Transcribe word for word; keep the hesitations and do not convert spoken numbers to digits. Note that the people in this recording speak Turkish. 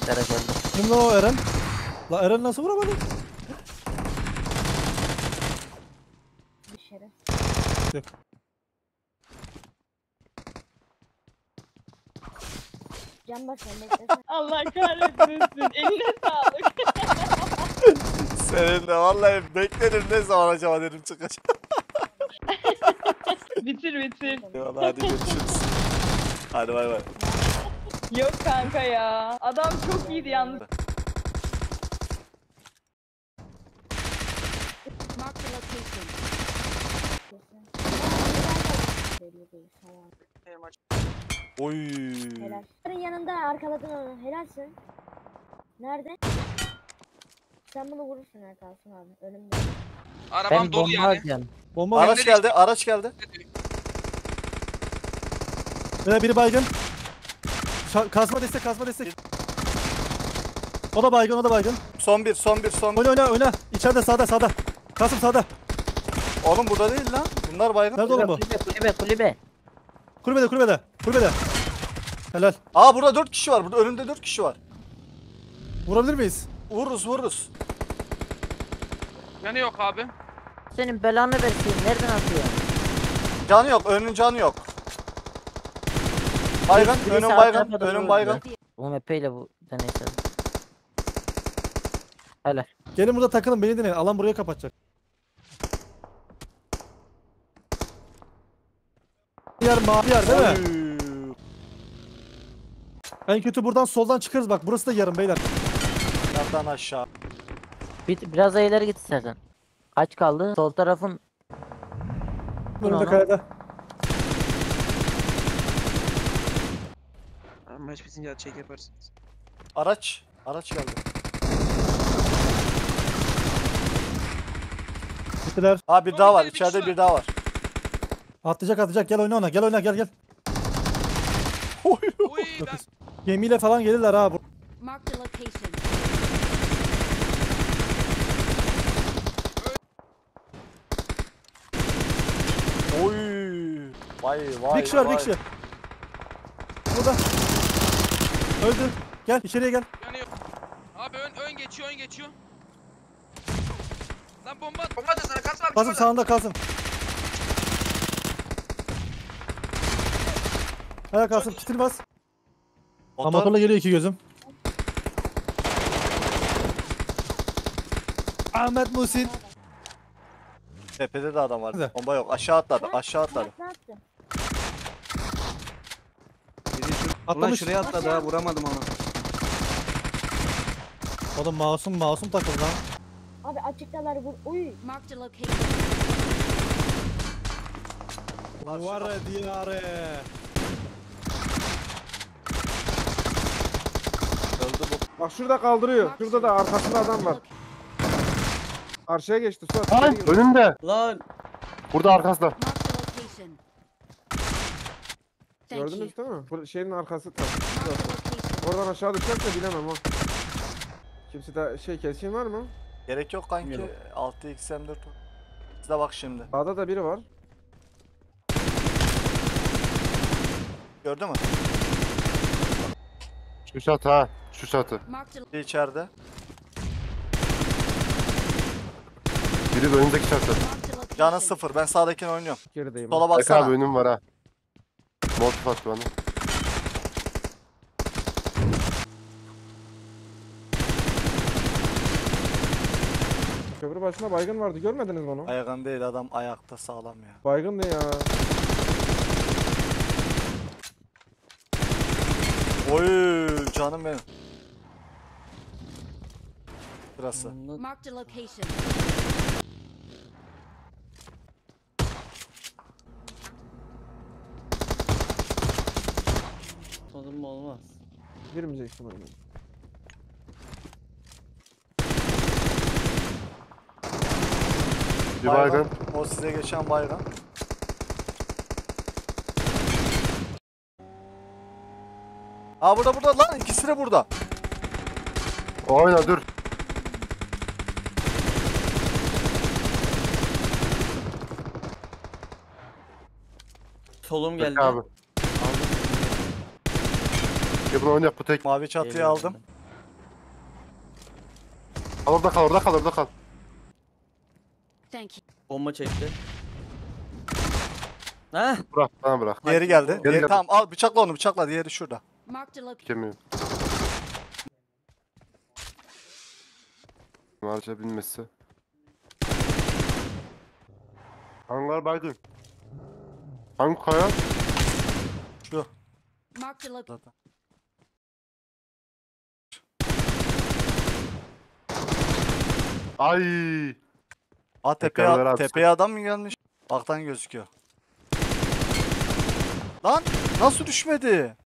Eren geldi. Kim lan o Eren? La Eren nasıl vuramadı? Dışarı. Yok. Can basıyorum beklesene. Allah kahretmesin. Eline sağlık. Senin de vallahi bekledim ne zaman acaba dedim çıkacak. Bitir bitir. Eyvallah hadi görüşürüz. Hadi bay bay. Yok kanka ya. Adam çok iyiydi yalnız. Mark the location. Belli değil, salak. Oy. Helal. Senin yanında arkaladın onu. Helalsin. Nerede? Sen bunu vurursun ya kalsın abi. Önümde. Ben Arabam dolu bomba yani. atacağım. Bomba var. Araç geldi, araç geldi. Ee, biri baygın. Şa kasma destek, kasma destek. O da baygın, o da baygın. Son bir, son bir, son bir. Oyna oyna oyna. İçeride sağda sağda. Kasım sağda. Oğlum burada değil lan. Bunlar baygın. Nerede oğlum bu? Kulübe kulübe kulübe. Kulübede kulübede. Kulübede. Helal. Aa burada dört kişi var. Burada önünde dört kişi var. Vurabilir miyiz? Vururuz, vururuz. Yani yok abi. Senin belanı versin. Nereden atıyorsun? Canı yok, önünün canı yok. Baygın, Birisi önün alt baygın, tarafa doğru önün öldü. baygın. Bu M P ile bu deneyse. Helal. Gelin burada takılın, beni dinleyin. Alan buraya kapatacak. Yer mavi yer değil mi? Oy. En kötü buradan soldan çıkarız bak. Burası da yarım beyler. Yandan aşağı. Bir, biraz daha ileri git istersen. Kaç kaldı? Sol tarafın. Önünde onu. kayada. Maç bitince çek yaparsınız. Araç, araç geldi. Gittiler. Aa bir daha var, içeride bir daha var. Atlayacak atlayacak. Gel oyna ona. Gel oyna gel gel. Oy. Uy ben Gemiyle falan gelirler ha. Mark the location. Oy. Vay vay. Bir kişi var bir vay. kişi. Burada. Öldü. Gel içeriye gel. yani yok. Abi ön ön geçiyor ön geçiyor. Lan bomba at. Bomba at sana kaçma abi. Kasım sağında Kasım. Ayak Kasım kitini bas. Tam Motor. motorla geliyor iki gözüm. Ahmet Musin. Tepede de adam var. Nerede? Bomba yok. Aşağı atladı. Aşağı atladı. Ne yaptın? Ulan Atlamış. şuraya atladı ha, vuramadım onu. Oğlum masum masum takıldı lan. Abi açıktalar vur. Uy. Mark the location. Var diyare. Öldü bu. Bak şurada kaldırıyor. Şurada da arkasında adam var. Karşıya geçti. Suat. Lan içeri gir. önünde. Lan Burada arkasında. Mark the location. Thank you. Gördünüz değil mi? Bu şeyin arkası tam. Mark the location. Oradan aşağı düşerse bilemem ha. Kimse de şey kesin var mı? Gerek yok kanki. altı x m dört. Size bak şimdi. Sağda da biri var. Gördün mü? Şu çatı ha. Şu çatı. Mark the Bir içeride. Biri de önündeki çatı. Mark the location. Canı sıfır. Ben sağdakini oynuyorum. Gerideyim. Sola Bak abi baksana. önüm var ha. Molotof attı bana. Köprü başında baygın vardı. Görmediniz mi onu? Ayağın değil adam ayakta sağlam ya. Baygındı ya. Oy canım benim. Burası. Mark the location. Olur mu olmaz. Girmeyeceksin oyuna. Bir baygın. O size geçen baygın. Aa burada burada lan ikisi de burada. Oyna dur. Solum Tek geldi. abi. Ya bunu oynayak bu tek. Mavi çatıyı Geliyorum aldım. ben. Kal orada kal orada kal orada kal. Thank you. Bomba çekti. Heh. Bırak bana bırak. Diğeri geldi. Diğeri Diğeri, geldi. tamam al bıçakla onu bıçakla. Diğeri şurada. Marked a location. Kemiğim. Marca binmesi. Hangar baygın. Hangi kaya? Şu. Marked a location. Zaten. Ay. Aa Tekrar ver tepeye, abi. tepeye adam mı gelmiş? Baktan gözüküyor. Lan nasıl düşmedi?